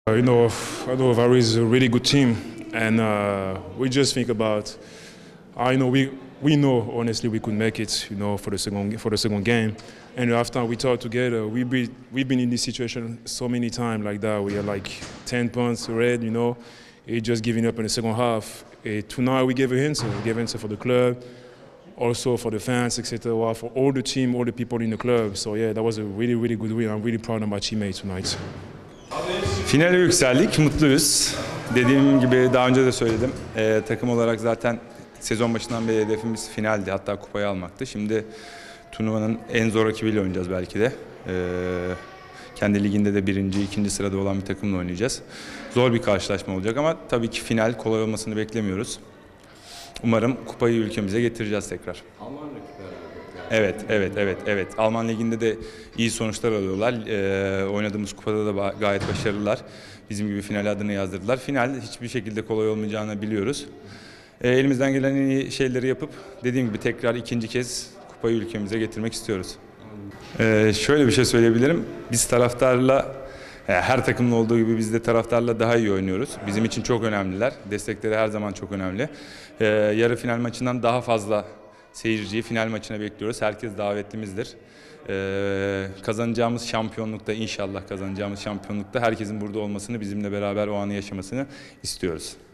I know Varese is a really good team, and we just think about. I know we know honestly we could make it, for the second game, and after we talked together, we've been in this situation so many times like that. We are like 10 points red, it just giving up in the second half. Tonight we gave an answer for the club, also for the fans, etc. For all the team, all the people in the club. So yeah, that was a really good win. I'm really proud of my teammates tonight. Finale yükseldik, mutluyuz. Dediğim gibi daha önce de söyledim. Takım olarak zaten sezon başından beri hedefimiz finaldi, hatta kupayı almaktı. Şimdi turnuvanın en zor rakibiyle oynayacağız belki de. Kendi liginde de birinci, ikinci sırada olan bir takımla oynayacağız. Zor bir karşılaşma olacak ama tabii ki final kolay olmasını beklemiyoruz. Umarım kupayı ülkemize getireceğiz tekrar. Alman rakipler. Evet. Alman liginde de iyi sonuçlar alıyorlar. Oynadığımız kupada da gayet başarılılar. Bizim gibi final adını yazdırdılar. Final hiçbir şekilde kolay olmayacağını biliyoruz. Elimizden gelen en iyi şeyleri yapıp dediğim gibi tekrar ikinci kez kupayı ülkemize getirmek istiyoruz. Şöyle bir şey söyleyebilirim. Biz taraftarla, her takımın olduğu gibi biz de taraftarla daha iyi oynuyoruz. Bizim için çok önemliler. Destekleri her zaman çok önemli. Yarı final maçından daha fazla seyirciyi final maçına bekliyoruz. Herkes davetlimizdir. Kazanacağımız şampiyonlukta, inşallah kazanacağımız şampiyonlukta herkesin burada olmasını, bizimle beraber o anı yaşamasını istiyoruz.